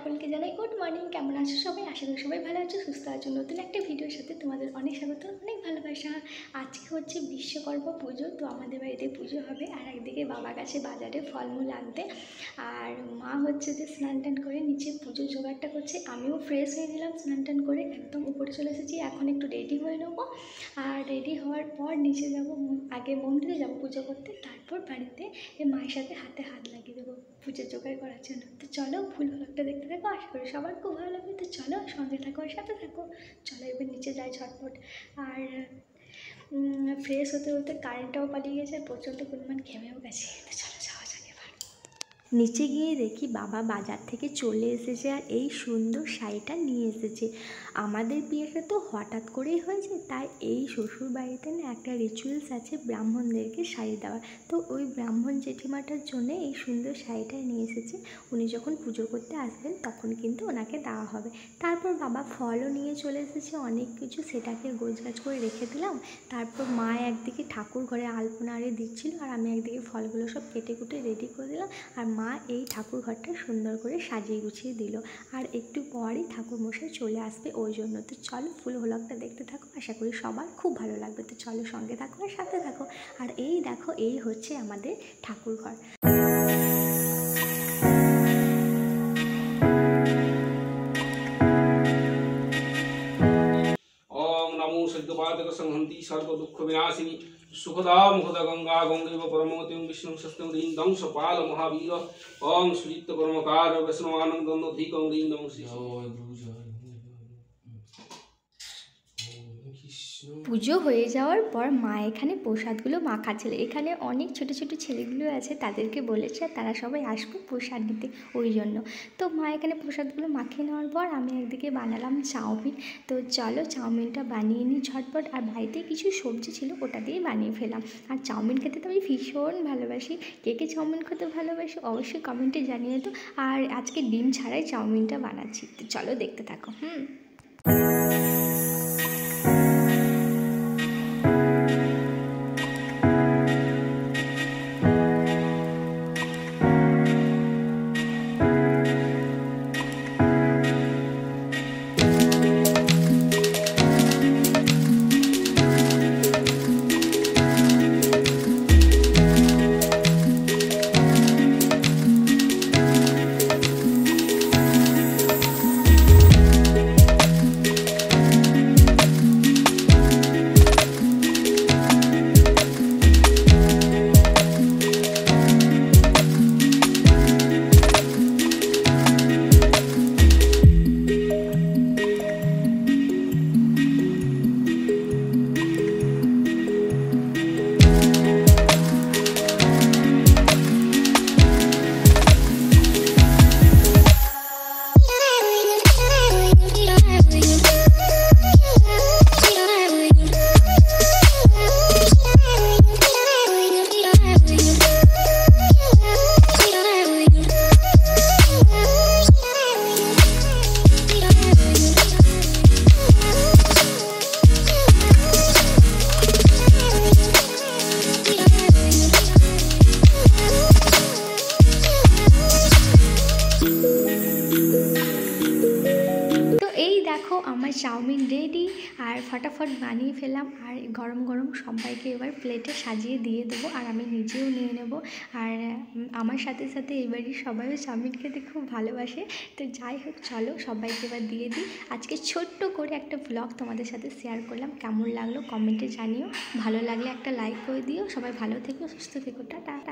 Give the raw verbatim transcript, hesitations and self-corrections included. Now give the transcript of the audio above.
সকলকে জানাই good morning. কেমন আছো সবাই? আশা করি সবাই ভালো আছো, সুস্থ আছো। নতুন একটা ভিডিওর সাথে তোমাদের অনেক স্বাগত, অনেক ভালোবাসা। আজকে হচ্ছে বিশ্বকর্মা পুজো, তো আমাদের বাড়িতে পুজো হবে। আর একদিকে বাবা গেছে বাজারে ফলমূল আনতে, আর মা হচ্ছে যে স্নান টান করে নিচে পুজো জোগাড়টা করছে। আমিও ফ্রেশ হয়ে নিলাম, স্নান টান করে একদম উপরে চলে এসেছি। এখন একটু রেডি হয়ে নেবো, আর রেডি হওয়ার পর নিচে যাব, আগে মন্দিরে যাব পুজো করতে, তারপর বাড়িতে মায়ের সাথে হাতে হাত লাগিয়ে দেবো পুজো জোগাড় করার জন্য। তো চলো ফুল ফলকটা দেখতে থাকো, আশা করি সবার খুব ভালো লাগবে। তো চলো সঙ্গে থাকো আর সাথে থাকো। চলো এবার নিচে যাই ঝটপট। আর ফ্রেশ হতে হতে কারেন্টটাও পালিয়ে গেছে, প্রচণ্ড পরিমাণ ঘেমেও গেছে। তো চলো যাওয়া যাক এবার। নিচে গিয়ে দেখি বাবা বাজার থেকে চলে এসেছে, আর এই সুন্দর শাড়িটা নিয়ে এসেছে। আমাদের বিয়েটা তো হঠাৎ করেই হয়েছে, তাই এই শ্বশুর বাড়িতে না একটা রিচুয়ালস আছে ব্রাহ্মণদেরকে শাড়ি দেওয়ার। তো ওই ব্রাহ্মণ জেঠিমাটার জন্য এই সুন্দর শাড়িটা নিয়ে এসেছে। উনি যখন পুজো করতে আসবেন তখন কিন্তু ওনাকে দেওয়া হবে। তারপর বাবা ফলও নিয়ে চলে এসেছে অনেক কিছু, সেটাকে গোছগাছ করে রেখে দিলাম। তারপর মা একদিকে ঠাকুর ঘরে আলপনা আরে দিচ্ছিল, আর আমি একদিকে ফলগুলো সব কেটে কুটে রেডি করে দিলাম। আর মা এই ঠাকুর ঘরটা সুন্দর করে সাজিয়ে গুছিয়ে দিল। আর একটু পরই ঠাকুর মশাই চলে আসবে ওই জন্য। তো চলো ফুল ভ্লগটা দেখতে থাকো, আশা করি সবার খুব ভালো লাগবে। তো চলো সঙ্গে থাকো আর সাথে থাকো। আর এই দেখো, এই হচ্ছে আমাদের ঠাকুর ঘর। ओम नमो सद्यपातक संहंति सर्व दुख विनाशिनी सुखदा मुखदा गंगा गंगैव परमोतिं विष्णु सत्यं ह्रीं दं सपाल महावीर ओम सुजित कर्मकार वैष्णवानंदोधिकं ह्रीं नमो श्री। পুজো হয়ে যাওয়ার পর মা এখানে প্রসাদগুলো মাখাচ্ছিল। এখানে অনেক ছোট ছোট ছেলেগুলো আছে, তাদেরকে বলেছে তারা সবাই আসবে প্রসাদ নিতে, ওই জন্য। তো মা এখানে প্রসাদগুলো মাখিয়ে নেওয়ার পর আমি একদিকে বানালাম চাউমিন। তো চলো চাউমিনটা বানিয়ে নিই ঝটপট। আর বাড়িতে কিছু সবজি ছিল, ওটা দিয়ে বানিয়ে ফেলাম। আর চাউমিন খেতে তো আমি ভীষণ ভালোবাসি। কে কে চাউমিন খেতে ভালোবাসি অবশ্যই কমেন্টে জানিয়ে তো। আর আজকে ডিম ছাড়াই চাউমিনটা বানাচ্ছি। তো চলো দেখতে থাকো। হুম আমার চাউমিন রেডি, আর ফটাফট বানিয়ে ফেলাম। আর গরম গরম সবাইকে এবার প্লেটে সাজিয়ে দিয়ে দেবো, আর আমি নিজেও নিয়ে নেব। আর আমার সাথে সাথে এবারই সবাইও চাউমিন খেতে খুব ভালোবাসে। তো যাই হোক, চলো সবাইকে এবার দিয়ে দিই। আজকে ছোট্ট করে একটা ব্লগ তোমাদের সাথে শেয়ার করলাম, কেমন লাগলো কমেন্টে জানিও। ভালো লাগলে একটা লাইক করে দিও। সবাই ভালো থেকো, সুস্থ থেকো, টাটা।